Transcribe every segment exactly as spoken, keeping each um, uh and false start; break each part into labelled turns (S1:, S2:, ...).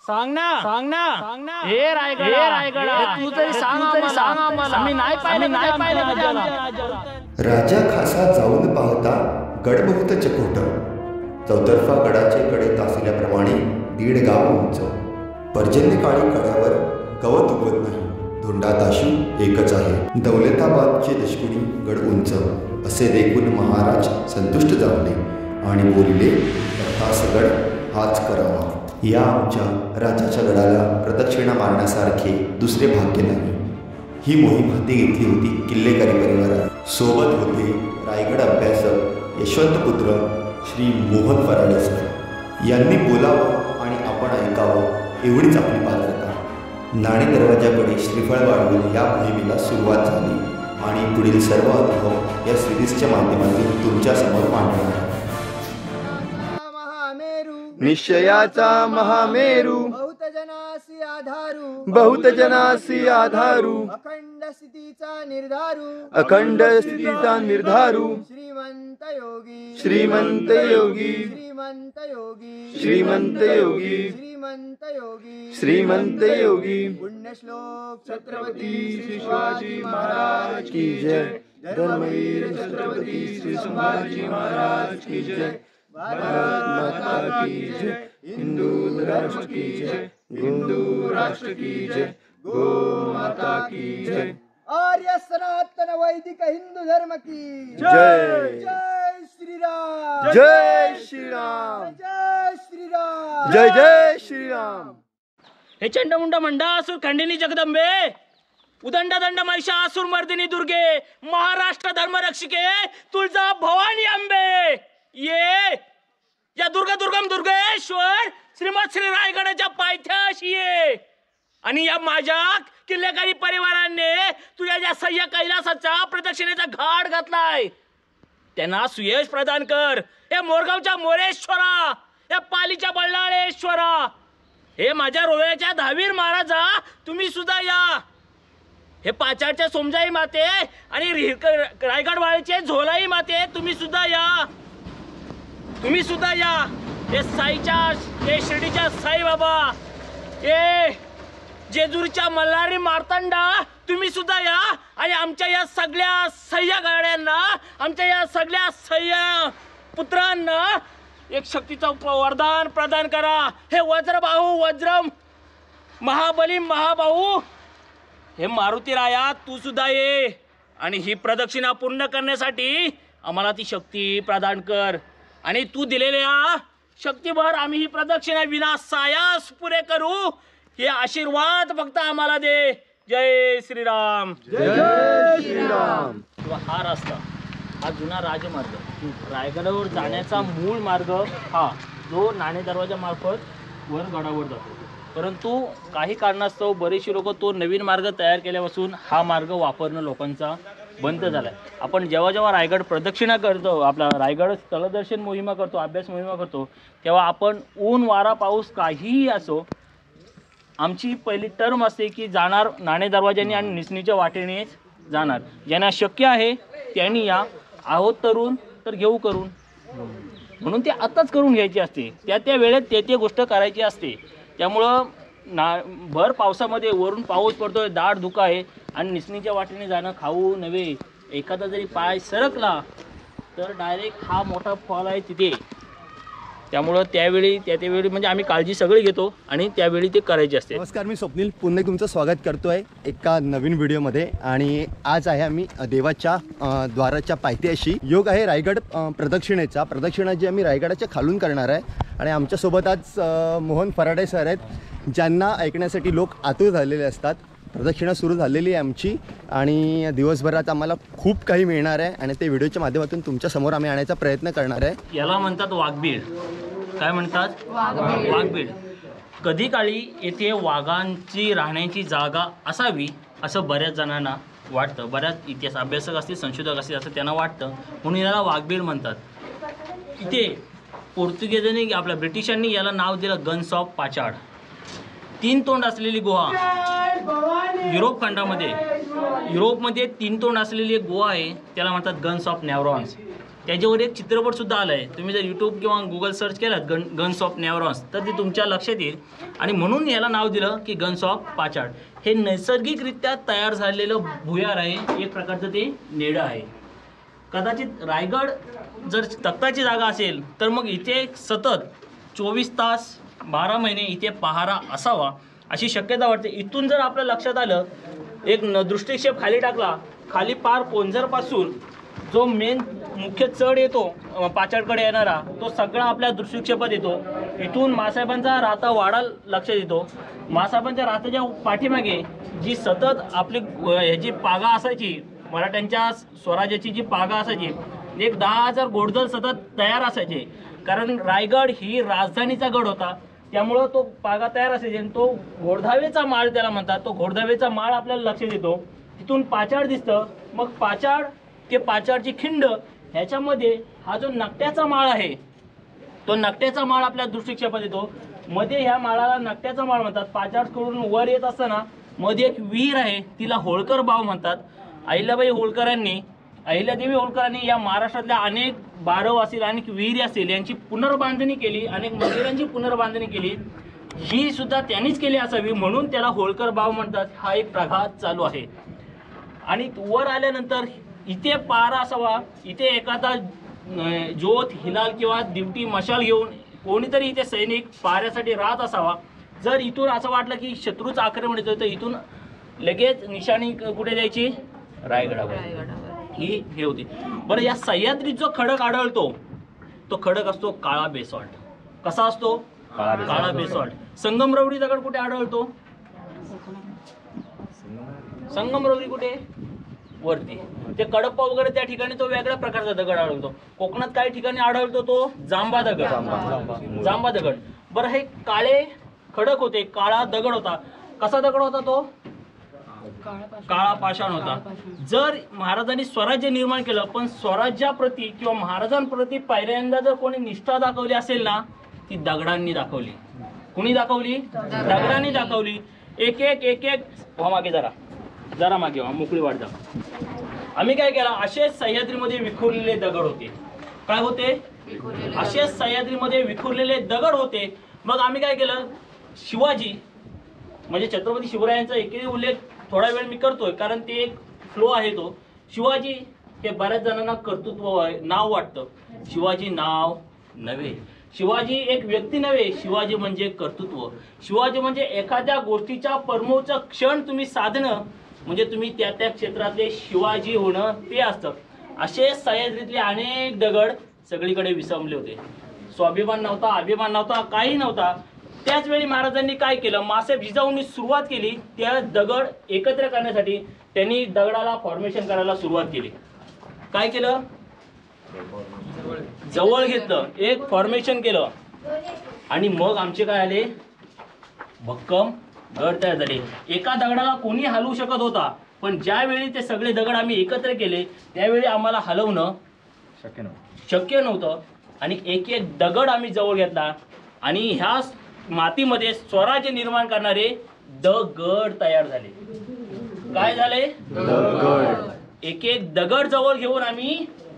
S1: सांग ना सांग ना सांग ना हे रायगड हे रायगड तू तरी सांग आम्हाला आम्ही नाही पाहिलं नाही पाहिलं राजाला.
S2: राजा खासा जाऊन पाहता गड बहुत चकोट, चौतर्फा गडाचे कडे तासल्याप्रमाणे दीड गाव उंच. पर्जन्यकाळी कड्यावर गवत उगवत नाही, धोंडाताशी एकच आहे. दौलताबादचे दशकुणी गड उंच असे देखून महाराज संतुष्ट झाले आणि बोलले, तासगड हाच करावा. या आमच्या राजाच्या गडाला प्रदक्षिणा मारण्यासारखे दुसरे भाग्य नाही. ही मोहीम हाती घेतली होती किल्लेकरी परिवारात. सोबत होते रायगड अभ्यासक यशवंतपुत्र श्री मोहन फराडे सर यांनी बोलावं आणि आपण ऐकावं एवढीच आपली पात्रता. नाणे दरवाजाकडे श्रीफळ वाढवून या मोहिमेला सुरुवात झाली आणि पुढील सर्व अनुभव या सिरीजच्या माध्यमातून तुमच्या समोर मांडणार आहे.
S3: निश्चयाचा महामेरू,
S4: बहुत जनासी आधारू,
S3: बहुत जनासी आधारू,
S4: अखंड स्थितीचा निर्धारू,
S3: अखंड स्थितीचा निर्धारू,
S4: श्रीमंत योगी,
S3: श्रीमंत योगी,
S4: श्रीमंत योगी,
S3: श्रीमंत योगी,
S4: श्रीमंत योगी,
S3: श्रीमंत योगी.
S4: पुण्यश्लोक
S3: छत्रपती श्री शिवाजी महाराज की जय. धर्मवीर छत्रपती श्री संभाजी महाराज की जय. भारत माता की जय. हिंदू राष्ट्र की जय. हिंदू राष्ट्र की जय. गो माता की जय.
S4: आर्य सनातन वैदिक हिंदू धर्म की
S3: जय.
S4: जय श्रीराम,
S3: जय श्रीराम,
S4: जय श्रीराम,
S3: जय जय श्रीराम.
S1: हे चंडमुंड मंडासूर खंडिनी जगदंबे, उदंड दंड महिषासूर मर्दिनी दुर्गे, महाराष्ट्र धर्मरक्षिके तुळजा भवानी अंबे, ये या दुर्गा दुर्गम दुर्गेश्वर श्रीमत श्री रायगडाच्या पायथ्याशी ये. आणि या माझ्या किल्लेकरी परिवाराने तुझ्या ज्या सह्य कैलासाचा प्रदक्षिणेचा घाट घातलाय त्यांना सुयश प्रदान कर. हे मोरगावच्या मोरेश्वरा, या पालीच्या बल्लाळेश्वरा, हे माझ्या रोह्याच्या दहावीर महाराजा तुम्ही सुद्धा या. हे पाचाडच्या सोमजाई माते आणि रायगड वाळीचे झोलाई माते तुम्ही सुद्धा या, तुम्ही सुद्धा या. हे साईच्या, हे शिर्डीच्या साईबाबा, हे जेजुरीच्या मल्हारी मार्तंडा तुम्ही सुद्धा या. आणि आमच्या या सगळ्या सह्य गाड्यांना, आमच्या या सगळ्या सह्य पुत्रांना एक शक्तीचं वरदान प्रदान करा. हे वज्रबाहू वज्रम महाबली महाबाहू, हे मारुती राया तू सुद्धा ये आणि ही प्रदक्षिणा पूर्ण करण्यासाठी आम्हाला ती शक्ती प्रदान कर. आणि तू दिलेल्या शक्तीभर आम्ही ही प्रदक्षिणा विनासायास पुरे करू, हे आशीर्वाद फक्त आम्हाला दे. जय श्रीराम,
S3: जय श्रीराम.
S1: हा रस्ता, हा जुना राजमार्ग, रायगडावर जाण्याचा मूळ मार्ग हा जो नाणे दरवाजा मार्फत वर गडावर जातो. परंतु काही कारणास्तव बरेचसे लोक तो नवीन मार्ग तयार केल्यापासून हा मार्ग वापरणं लोकांचा बंद झाला आहे. आपण जेव्हा जेव्हा रायगड प्रदक्षिणा करतो, आपला रायगड स्थलदर्शन मोहिमा करतो, अभ्यास मोहिमा करतो, तेव्हा आपण ऊन वारा पाऊस काहीही असो, आमची पहिली टर्म असते की जाणार नाणे दरवाजाने आणि निसणीच्या वाटेनेच जाणार. ज्यांना शक्य आहे त्यांनी या, आहोत तरुण तर घेऊ करून, म्हणून ते आत्ताच करून घ्यायची असते, त्या त्या वेळेत ते ते गोष्ट करायची असते. त्यामुळं ना भर पावसामध्ये वरून पाऊस पडतोय, दाट धुका आहे आणि निसणीच्या वाटेने जाणं खाऊ नव्हे. एखादा जरी पाय सरकला तर डायरेक्ट हा मोठा फॉल आहे तिथे. त्यामुळं त्यावेळी त्या त्यावेळी म्हणजे आम्ही काळजी सगळी घेतो आणि त्यावेळी ते करायचे असते.
S3: नमस्कार, मी स्वप्नील पुन्हा तुमचं स्वागत करतो आहे एका नवीन व्हिडिओमध्ये. आणि आज आहे आम्ही देवाच्या द्वाराच्या पायथ्याशी. योग आहे रायगड प्रदक्षिणेचा. प्रदक्षिणा जी आम्ही रायगडाच्या खालून करणार आहे. आणि आमच्यासोबत आज मोहन फराडे सर आहेत, ज्यांना ऐकण्यासाठी लोक आतुर झालेले असतात. प्रदक्षिणा सुरू झालेली आहे आमची आणि दिवसभरात आम्हाला खूप काही मिळणार आहे आणि ते व्हिडिओच्या माध्यमातून तुमच्यासमोर आम्ही आणण्याचा प्रयत्न करणार आहे.
S1: याला म्हणतात वाघबीड. काय म्हणतात? वाघबीड. कधी काळी येथे वाघांची राहण्याची जागा असावी असं बऱ्याच जणांना वाटतं. बऱ्याच इतिहास अभ्यासक असतील, संशोधक असतील असं त्यांना वाटतं, म्हणून याला वाघबीड म्हणतात. इथे पोर्तुगीजांनी, आपल्या ब्रिटिशांनी याला नाव दिलं गन्स ऑफ पाचाड. तीन तोंड असलेली गुहा युरोप खंडामध्ये युरोपमध्ये तीन तोंड असलेली एक गुहा आहे, त्याला म्हणतात गन्स ऑफ नेव्हरॉन्स. त्याच्यावर एक चित्रपटसुद्धा आला आहे. तुम्ही जर यूट्यूब किंवा गुगल सर्च केलात गन गन्स ऑफ नेव्हरॉन्स तर ते तुमच्या लक्षात येईल. आणि म्हणून याला नाव दिलं की गन्स ऑफ पाचाड. हे नैसर्गिकरित्या तयार झालेलं भुयार आहे, एक प्रकारचं ते नेडं आहे. कदाचित रायगड जर तख्ताची जागा असेल तर मग इथे सतत चोवीस तास बारा महिने इथे पहारा असावा अशी शक्यता वाटते. इथून जर आपल्या लक्षात आलं, एक न दृष्टिक्षेप खाली टाकला, खाली पार पोंझरपासून जो मेन मुख्य चढ येतो पाचाडकडे येणारा, तो सगळा आपल्या दृष्टिक्षेपात येतो. इथून मासाहेबांचा राहता वाडा लक्षात येतो. मासाहेबांच्या राहत्याच्या पाठीमागे जी सतत आपली ह्याची पागा असायची, मराठ्यांच्या स्वराज्याची जी पागा असायची, एक दहा हजार घोडदळ सतत तयार असायचे. कारण रायगड ही राजधानीचा गड होता, त्यामुळं तो पागा तयार असायचे. आणि तो घोडधावेचा माळ त्याला म्हणतात. तो घोडधावेचा माळ आपल्याला लक्षात येतो. तिथून पाचाड दिसतं. मग पाचाड ते पाचाडची खिंड, ह्याच्यामध्ये हा जो नकट्याचा माळ आहे, तो नकट्याचा माळ आपल्या दृष्टिक्षेपात येतो. मध्ये ह्या माळाला नकट्याचा माळ म्हणतात. पाचाडकडून वर येत असताना मध्ये एक विहीर आहे, तिला होळकर बाव म्हणतात. अहिल्याबाई होळकरांनी अहिल्यादेवी होळकरांनी या महाराष्ट्रातल्या अनेक बारव असतील, अनेक विहिरी असतील, यांची पुनर्बांधणी केली, अनेक मंदिरांची पुनर्बांधणी केली. ही सुद्धा त्यांनीच केली असावी, म्हणून त्याला होळकर बाव म्हणतात. हा एक प्रघात चालू आहे. आणि वर आल्यानंतर इथे पारा असावा, इथे एखादा ज्योत हिलाल किंवा दिवटी मशाल घेऊन कोणीतरी इथे सैनिक पाऱ्यासाठी राहत असावा. जर इथून असं वाटलं की शत्रूचं आक्रमण येतं तर इथून लगेच निशाणी कुठे द्यायची? रायगडावर. ही हे होती. बरं, या सह्याद्रीत जो खडक आढळतो तो खडक असतो काळा बेसॉल्ट. कसा असतो? काळा बेसॉल्ट. संगमरवरी दगड कुठे आढळतो? संगमरवरी कुठे? वरती. ते कडप्पा वगैरे त्या ठिकाणी तो वेगळ्या प्रकारचा दगड आढळतो. कोकणात काही ठिकाणी आढळतो तो जांबा दगड. जांबा दगड. बरं, हे काळे खडक होते, काळा दगड होता. कसा दगड होता तो? काळा पाषाण होता. जर महाराजांनी स्वराज्य निर्माण केलं, पण स्वराज्याप्रती किंवा महाराजांप्रती पहिल्यांदा जर कोणी निष्ठा दाखवली असेल ना, ती दगडांनी दाखवली. कुणी दाखवली? दगडांनी दाखवली. एक एक एक एक व्हा मागे, जरा जरा मागे व्हा, मोकळी वाट जा. आम्ही काय केलं, असेच सह्याद्रीमध्ये विखुरलेले दगड होते. काय होते? असेच सह्याद्रीमध्ये विखुरलेले दगड होते. मग आम्ही काय केलं, शिवाजी म्हणजे छत्रपती शिवरायांचा एकही उल्लेख थोडा वेळ मी करतोय, कारण ते एक फ्लो आहे. तो शिवाजी हे बऱ्याच जणांना कर्तृत्व नाव वाटतं. शिवाजी नाव नव्हे, शिवाजी एक व्यक्ती नव्हे, शिवाजी म्हणजे कर्तृत्व. शिवाजी म्हणजे एखाद्या गोष्टीच्या परमोच्च क्षण तुम्ही साधणं, म्हणजे तुम्ही त्या त्या क्षेत्रातले शिवाजी होणं ते असतं. असे सह्याद्रीतले अनेक दगड सगळीकडे विसंबले होते. स्वाभिमान नव्हता, अभिमान नव्हता, काही नव्हता. त्याच वेळी महाराजांनी काय केलं, मासे जिजाऊंनी सुरुवात केली. त्या दगड एकत्र करण्यासाठी त्यांनी दगडाला फॉर्मेशन करायला सुरुवात केली. काय केलं? जवळ घेतलं, एक फॉर्मेशन केलं. आणि मग आमचे काय आले, भक्कम गड तयार झाले. एका दगडाला कोणी हलवू शकत होता, पण ज्यावेळी ते सगळे दगड आम्ही एकत्र केले त्यावेळी आम्हाला हलवणं शक्य नव्हतं शक्य नव्हतं आणि एक एक दगड आम्ही जवळ घेतला. आणि ह्या मातीमध्ये स्वराज्य निर्माण करणारे दगड तयार झाले. काय झाले? दगड. एक एक दगड जवळ घेऊन आम्ही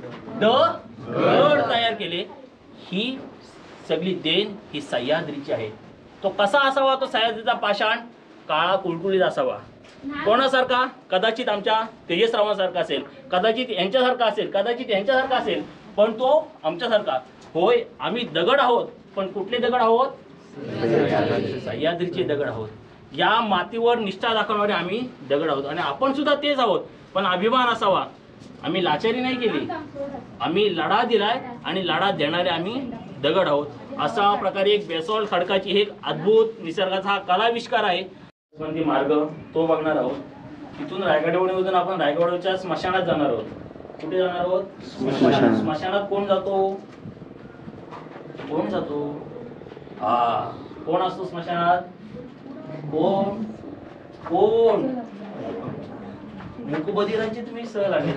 S1: दगड तयार केले. ही सगळी देण ही सह्याद्रीची आहे. तो कसा असावा? तो सह्याद्रीचा पाषाण काळा कुळकुळीत असावा. कोणासारखा? कदाचित आमच्या तेजसरावांसारखा असेल, कदाचित यांच्यासारखा असेल, कदाचित यांच्यासारखा असेल, पण तो आमच्यासारखा. होय, आम्ही दगड आहोत, पण कुठले दगड आहोत? सह्याद्रीचे दगड आहोत. या मातीवर निष्ठा दाखवणारे आम्ही दगड आहोत. आणि आपण सुद्धा तेच आहोत, पण अभिमान असावा. आम्ही लाचारी नाही केली, आम्ही लढा दिलाय आणि लढा देणारे आम्ही दगड आहोत. अशा प्रकारे एक बेसॉल्ट खडकाची एक अद्भुत निसर्गाचा हा कलाविष्कार आहे. संधी मार्ग तो बघणार आहोत. तिथून रायगडवरून आपण रायगडच्या स्मशानात जाणार आहोत. कुठे जाणार आहोत? स्मशानात. कोण जातो? कोण जातो? हा, कोण असतो स्मशानात? कोण कोण मुकबधीरांची तुम्ही सहल आली.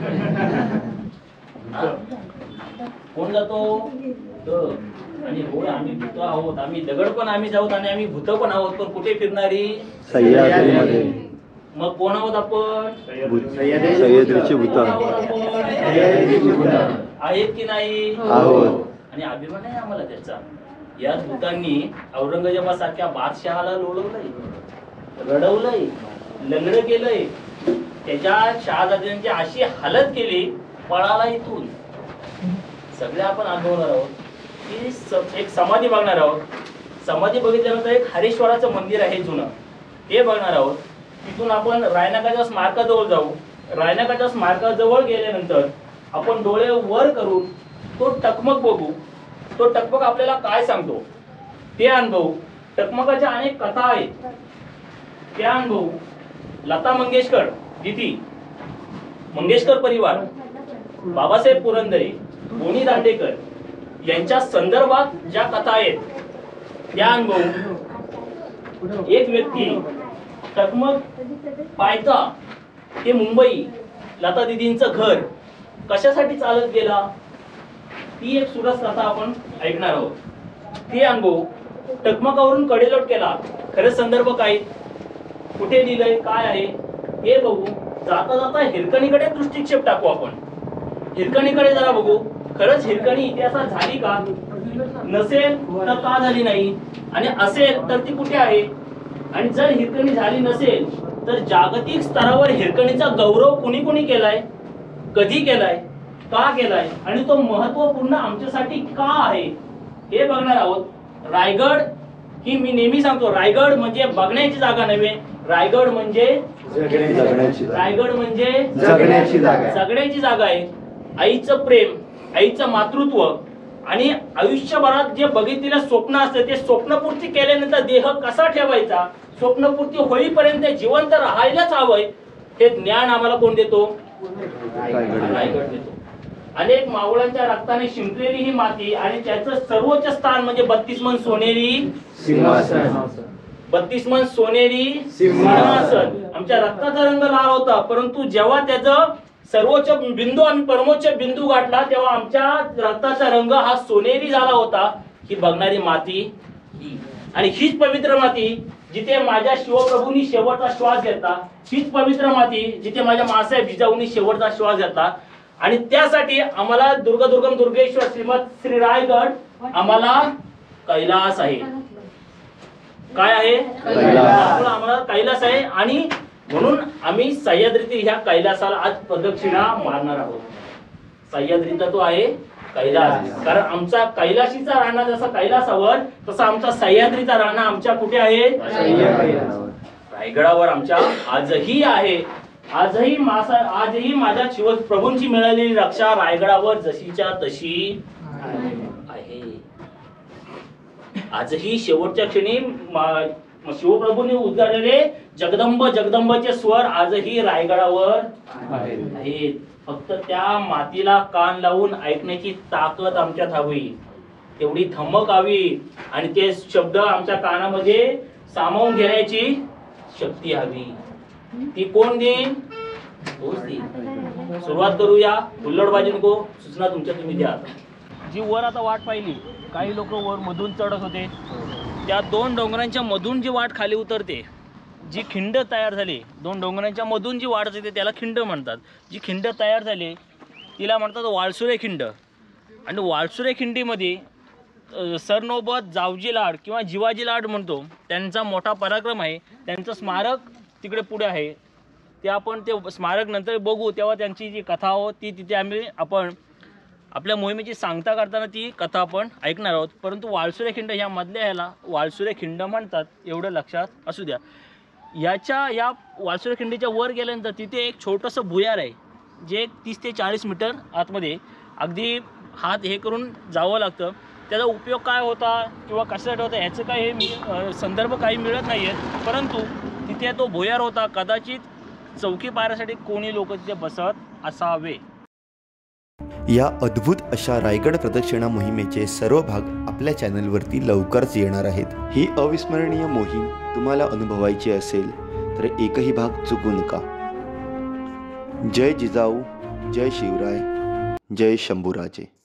S1: कोण जातो? आणि होय, आम्ही भूत आहोत, आम्ही दगड पण आम्ही जाऊत आणि आम्ही भूत पण आहोत, पण कुठे फिरणारी? सह्याद्रीमध्ये. मग कोण आहोत आपण?
S3: सह्याद्रीची भूता
S1: आहेत की नाही?
S3: आहोत.
S1: आणि अभिमान आहे आम्हाला त्याचा. याच भूतांनी औरंगजेबासारख्या बादशहाला लोळवलंय, रडवलंय, लंगड केलंय. त्याच्या शहाजाद्यांची अशी हालत केली, पळाला इथून. सगळे आपण अनुभवणार आहोत की एक समाधी बघणार आहोत. समाधी बघितल्यानंतर एक हरेश्वराचं मंदिर आहे जुनं, ते बघणार आहोत. तिथून आपण रायनाकाच्या स्मारकाजवळ जाऊ. रायनाकाच्या स्मारकाजवळ गेल्यानंतर आपण डोळे वर करून तो टकमक बघू. तो टकमक आपल्याला काय सांगतो ते अनुभवू. टकमकाच्या अनेक कथा आहेत, त्या अनुभवू. लता मंगेशकर दिदी, मंगेशकर परिवार, बाबासाहेब पुरंदरे, गोनी दांडेकर यांच्या संदर्भात ज्या कथा आहेत त्या अनुभवू. एक व्यक्ती टकमक पायथा ते मुंबई लता दिदींचं घर कशासाठी चालत गेला, ती एक सुरस कथा आपण ऐकणार आहोत. ते अनुभव. टकमकावरून कडेलोट केला, खरंच संदर्भ काय, कुठे लिहिलंय, काय आहे हे बघू. जाता जाता हिरकणीकडे दृष्टिक्षेप टाकू आपण. हिरकणीकडे जरा बघू, खरंच हिरकणी इतिहासात झाली का, नसेल तर का झाली नाही, आणि असेल तर ती कुठे आहे. आणि जर हिरकणी झाली नसेल तर जागतिक स्तरावर हिरकणीचा गौरव कुणी कुणी केलाय, कधी केलाय, का केलाय, आणि तो महत्वपूर्ण आमच्यासाठी का आहे हे बघणार आहोत. रायगड ही, मी नेहमी सांगतो, रायगड म्हणजे बघण्याची जागा नव्हे, रायगड म्हणजे रायगड म्हणजे
S3: जगण्याची जागा,
S1: जगण्याची जागा आहे. आईचं प्रेम, आईचं मातृत्व, आणि आयुष्यभरात जे बघितलेलं स्वप्न असतं ते स्वप्नपूर्ती केल्यानंतर देह कसा ठेवायचा, स्वप्नपूर्ती होईपर्यंत जिवंत राहायलाच हवंय, हे ज्ञान आम्हाला कोण देतो? रायगड देतो. अनेक मावळांच्या रक्ताने शिंपलेली ही माती, आणि त्याचं सर्वोच्च स्थान म्हणजे बत्तीस मन सोनेरी
S3: सिंहासन.
S1: बत्तीस मन सोनेरी सिंहासन. आमच्या रक्ताचा रंग लाल होता, परंतु जेव्हा त्याचं सर्वोच्च बिंदू आम्ही परमोच्च बिंदू गाठला तेव्हा आमच्या रक्ताचा रंग हा सोनेरी झाला होता. ही बघणारी माती ही, आणि हीच पवित्र माती जिथे माझ्या शिवप्रभूंनी शेवटचा श्वास घेतला, हीच पवित्र माती जिथे माझ्या मासाहेब जिजाऊंनी शेवटचा श्वास घेतला. आणि त्यासाठी आम्हाला दुर्ग दुर्गम दुर्गेश्वर श्रीमद श्री रायगड आम्हाला कैलास आहे. काय आहे? कैलास. आम्हाला कैलास आहे, आणि म्हणून आम्ही सह्याद्रीतील ह्या कैलासाला आज प्रदक्षिणा मारणार आहोत. सह्याद्रीचा तो आहे कैलास, कारण आमचा कैलाशीचा राणा जसा कैलासावर, तसा आमचा सह्याद्रीचा राणा आमच्या कुठे आहे? रायगडावर आमच्या आजही आहे. आजही मासा आजही माझ्या शिवप्रभूंची मिळालेली रक्षा रायगडावर जशीच्या तशी आहे. आजही शेवटच्या क्षणी शिवप्रभूंनी उद्गारलेले जगदंब जगदंबचे स्वर आजही रायगडावर आहेत. फक्त त्या मातीला कान लावून ऐकण्याची ताकद आमच्यात हवी, तेवढी धमक हवी, आणि ते शब्द आमच्या कानामध्ये सामावून घेण्याची शक्ती हवी. ती कोण देईन? तोच देईन. सुरुवात करूया. हुल्लडबाजी नको, सूचना तुमच्या तुम्ही द्या. जी वर आता वाट पाहिली, काही लोक वर मधून चढत होते, त्या दोन डोंगरांच्या मधून जी वाट खाली उतरते, जी खिंड तयार झाली, दोन डोंगरांच्या मधून जी वाट येते त्याला खिंड म्हणतात. जी खिंड तयार झाली तिला म्हणतात वाळसुरे खिंड. आणि वाळसुरे खिंडीमध्ये सरनोबत जावजी लाड किंवा जिवाजी लाड म्हणतो, त्यांचा मोठा पराक्रम आहे. त्यांचं स्मारक तिकडे पुढे आहे, ते आपण ते स्मारक नंतर बघू. तेव्हा त्यांची जी कथा हो ती तिथे आम्ही आपण आपल्या मोहिमेची सांगता करताना ती कथा आपण ऐकणार आहोत. परंतु वाळसुरे खिंड ह्या मधल्या ह्याला वाळसुरे खिंड म्हणतात, एवढं लक्षात असू द्या. याच्या या वाळसुरे खिंडीच्या वर गेल्यानंतर तिथे एक छोटंसं भुयार आहे, जे तीस ते चाळीस मीटर आतमध्ये अगदी हात हे करून जावं लागतं. त्याचा उपयोग काय होता किंवा कशासाठी होता ह्याचं काही हे संदर्भ काही मिळत नाही आहेत, परंतु तिथे तो भुयार होता. कदाचित चौकी पायऱ्यासाठी कोणी लोक तिथे बसत असावे.
S2: या अद्भुत अशा रायगड प्रदक्षिणा मोहिमेचे सर्व भाग आपल्या चॅनलवरती लवकरच येणार आहेत. ही अविस्मरणीय मोहीम तुम्हाला अनुभवायची असेल तर एकही भाग चुकू नका. जय जिजाऊ, जय शिवराय, जय शंभूराजे.